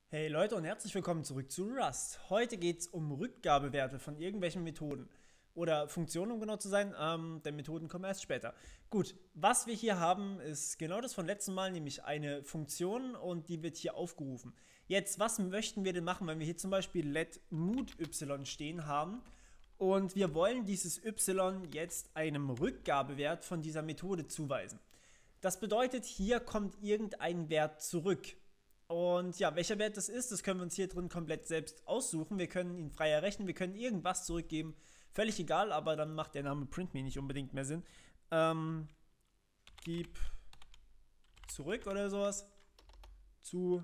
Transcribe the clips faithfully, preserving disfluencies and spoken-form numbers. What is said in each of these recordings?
Hey Leute und herzlich willkommen zurück zu Rust. Heute geht es um Rückgabewerte von irgendwelchen Methoden oder Funktionen, um genau zu sein, ähm, denn Methoden kommen erst später. Gut, was wir hier haben, ist genau das von letzten Mal, nämlich eine Funktion und die wird hier aufgerufen. Jetzt, was möchten wir denn machen, wenn wir hier zum Beispiel let mood y stehen haben und wir wollen dieses y jetzt einem Rückgabewert von dieser Methode zuweisen. Das bedeutet, hier kommt irgendein Wert zurück. Und ja, welcher Wert das ist, das können wir uns hier drin komplett selbst aussuchen. Wir können ihn frei errechnen, wir können irgendwas zurückgeben. Völlig egal, aber dann macht der Name printme nicht unbedingt mehr Sinn. Ähm, gib zurück oder sowas. Zurück.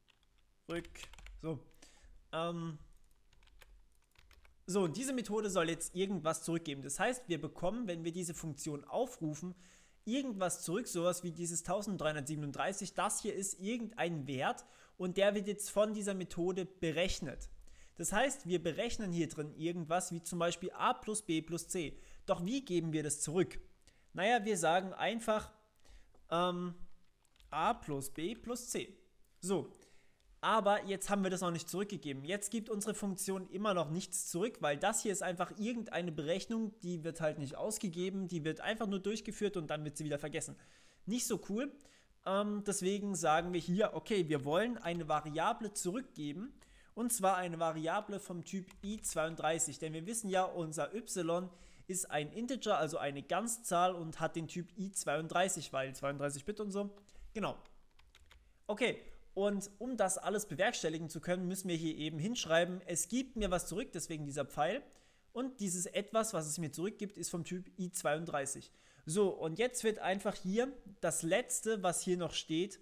So. Ähm, so, und diese Methode soll jetzt irgendwas zurückgeben. Das heißt, wir bekommen, wenn wir diese Funktion aufrufen, irgendwas zurück, sowas wie dieses eintausenddreihundertsiebenunddreißig. Das hier ist irgendein Wert und der wird jetzt von dieser Methode berechnet. Das heißt, wir berechnen hier drin irgendwas wie zum Beispiel a plus b plus c. Doch wie geben wir das zurück? Naja, wir sagen einfach ähm, a plus b plus c. So. Aber jetzt haben wir das noch nicht zurückgegeben. Jetzt gibt unsere Funktion immer noch nichts zurück, weil das hier ist einfach irgendeine Berechnung, die wird halt nicht ausgegeben, die wird einfach nur durchgeführt und dann wird sie wieder vergessen. Nicht so cool. Ähm, deswegen sagen wir hier, okay, wir wollen eine Variable zurückgeben und zwar eine Variable vom Typ i zweiunddreißig, denn wir wissen ja, unser y ist ein Integer, also eine Ganzzahl und hat den Typ i zweiunddreißig, weil zweiunddreißig Bit und so. Genau. Okay. Und um das alles bewerkstelligen zu können, müssen wir hier eben hinschreiben, es gibt mir was zurück, deswegen dieser Pfeil. Und dieses etwas, was es mir zurückgibt, ist vom Typ i zweiunddreißig. So, und jetzt wird einfach hier das letzte, was hier noch steht,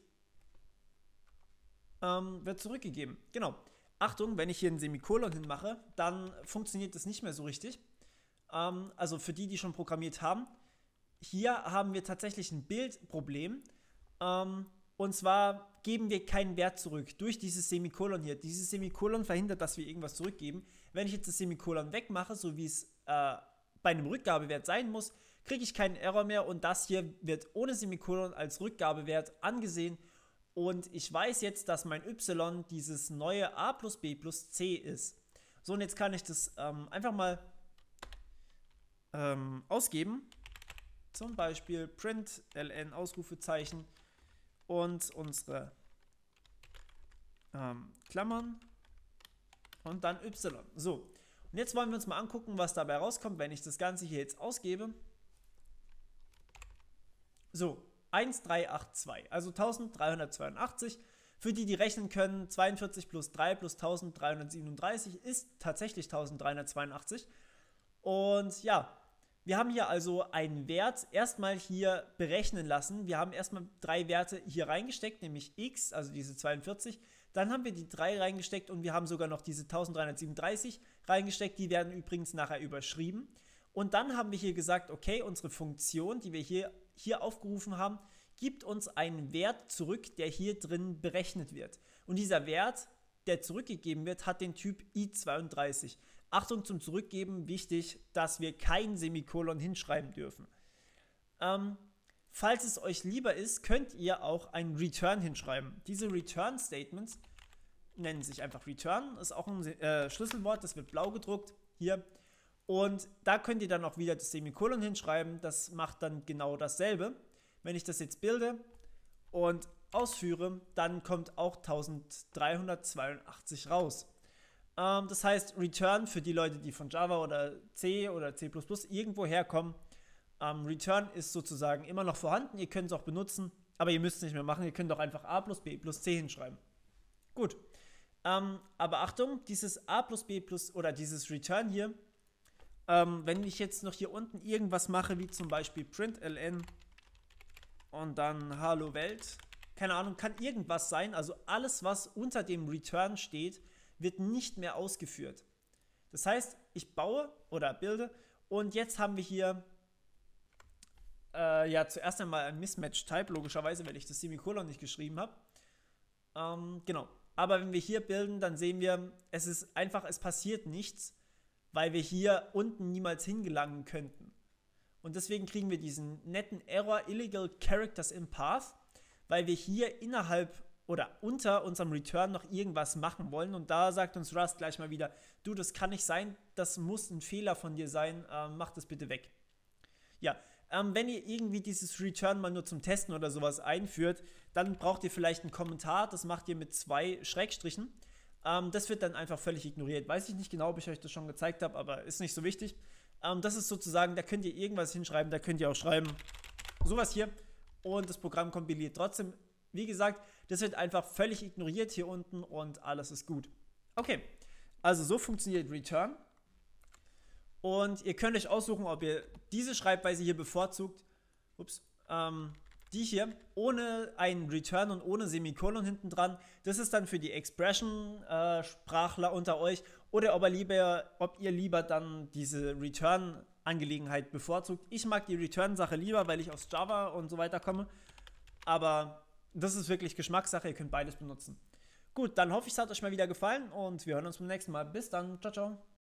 ähm, wird zurückgegeben. Genau. Achtung, wenn ich hier ein Semikolon hinmache, dann funktioniert das nicht mehr so richtig. Ähm, also für die, die schon programmiert haben, hier haben wir tatsächlich ein Bildproblem. Ähm, Und zwar geben wir keinen Wert zurück durch dieses Semikolon hier. Dieses Semikolon verhindert, dass wir irgendwas zurückgeben. Wenn ich jetzt das Semikolon wegmache, so wie es äh, bei einem Rückgabewert sein muss, kriege ich keinen Error mehr und das hier wird ohne Semikolon als Rückgabewert angesehen. Und ich weiß jetzt, dass mein y dieses neue a plus b plus c ist. So, und jetzt kann ich das ähm, einfach mal ähm, ausgeben. Zum Beispiel print ln Ausrufezeichen. Und unsere ähm, Klammern und dann y. So, und jetzt wollen wir uns mal angucken, was dabei rauskommt, wenn ich das Ganze hier jetzt ausgebe. So, eintausenddreihundertzweiundachtzig, also eintausenddreihundertzweiundachtzig. Für die, die rechnen können, zweiundvierzig plus drei plus eintausenddreihundertsiebenunddreißig ist tatsächlich eintausenddreihundertzweiundachtzig. Und ja, wir haben hier also einen Wert erstmal hier berechnen lassen. Wir haben erstmal drei Werte hier reingesteckt, nämlich x, also diese zweiundvierzig. Dann haben wir die drei reingesteckt und wir haben sogar noch diese eintausenddreihundertsiebenunddreißig reingesteckt. Die werden übrigens nachher überschrieben. Und dann haben wir hier gesagt, okay, unsere Funktion, die wir hier, hier aufgerufen haben, gibt uns einen Wert zurück, der hier drin berechnet wird. Und dieser Wert, der zurückgegeben wird, hat den Typ i zweiunddreißig. Achtung zum Zurückgeben, wichtig, dass wir kein Semikolon hinschreiben dürfen. Ähm, falls es euch lieber ist, könnt ihr auch ein Return hinschreiben. Diese Return-Statements nennen sich einfach Return, ist auch ein äh, Schlüsselwort, das wird blau gedruckt, hier. Und da könnt ihr dann auch wieder das Semikolon hinschreiben, das macht dann genau dasselbe. Wenn ich das jetzt bilde und ausführe, dann kommt auch eintausenddreihundertzweiundachtzig raus. Ähm, das heißt, Return für die Leute, die von Java oder C oder C plus plus irgendwo herkommen, ähm, Return ist sozusagen immer noch vorhanden, ihr könnt es auch benutzen, aber ihr müsst es nicht mehr machen, ihr könnt auch einfach a plus b plus c hinschreiben. Gut, ähm, aber Achtung, dieses a plus b plus oder dieses Return hier, ähm, wenn ich jetzt noch hier unten irgendwas mache, wie zum Beispiel print ln und dann hallo Welt, keine Ahnung, kann irgendwas sein, also alles, was unter dem Return steht, wird nicht mehr ausgeführt. Das heißt, ich baue oder bilde und jetzt haben wir hier äh, ja zuerst einmal ein Mismatch-Type, logischerweise, weil ich das Semikolon nicht geschrieben habe. Ähm, genau. Aber wenn wir hier bilden, dann sehen wir, es ist einfach, es passiert nichts, weil wir hier unten niemals hingelangen könnten. Und deswegen kriegen wir diesen netten Error Illegal Characters in Path, weil wir hier innerhalb oder unter unserem Return noch irgendwas machen wollen. Und da sagt uns Rust gleich mal wieder, du, das kann nicht sein, das muss ein Fehler von dir sein, ähm, mach das bitte weg. Ja, ähm, wenn ihr irgendwie dieses Return mal nur zum Testen oder sowas einführt, dann braucht ihr vielleicht einen Kommentar, das macht ihr mit zwei Schrägstrichen. Ähm, das wird dann einfach völlig ignoriert. Weiß ich nicht genau, ob ich euch das schon gezeigt habe, aber ist nicht so wichtig. Ähm, das ist sozusagen, da könnt ihr irgendwas hinschreiben, da könnt ihr auch schreiben, sowas hier. Und das Programm kompiliert trotzdem. Wie gesagt, das wird einfach völlig ignoriert hier unten und alles ist gut. Okay, also so funktioniert Return. Und ihr könnt euch aussuchen, ob ihr diese Schreibweise hier bevorzugt, ups, ähm, die hier, ohne einen Return und ohne Semikolon hinten dran. Das ist dann für die Expression-Sprachler äh, unter euch. Oder ob ihr, lieber, ob ihr lieber dann diese Return-Angelegenheit bevorzugt. Ich mag die Return-Sache lieber, weil ich aus Java und so weiter komme. Aber das ist wirklich Geschmackssache, ihr könnt beides benutzen. Gut, dann hoffe ich, es hat euch mal wieder gefallen und wir hören uns beim nächsten Mal. Bis dann, ciao, ciao.